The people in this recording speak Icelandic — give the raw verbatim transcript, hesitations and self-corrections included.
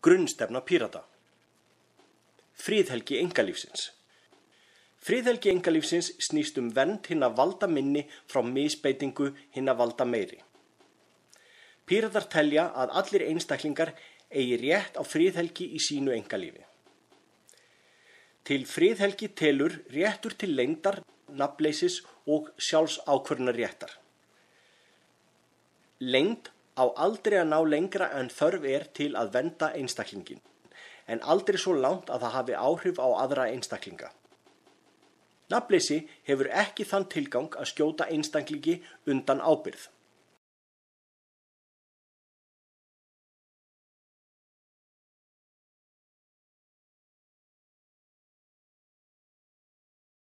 Grunnstefna Pírata. Friðhelgi einkalífsins. Friðhelgi einkalífsins snýst um vernd hinna valda minni frá misbeitingu hinna valda meiri. Píratar telja að allir einstaklingar eigi rétt á friðhelgi í sínu einkalífi. Til friðhelgi telur réttur til leyndar, nafnleysis og sjálfsákvörðunarréttar. Leynd á aldrei að ná lengra en þörf er til að vernda einstaklingin, en aldrei svo langt að það hafi áhrif á aðra einstaklinga. Nafnleysi hefur ekki þann tilgang að skjóta einstaklingi undan ábyrgð.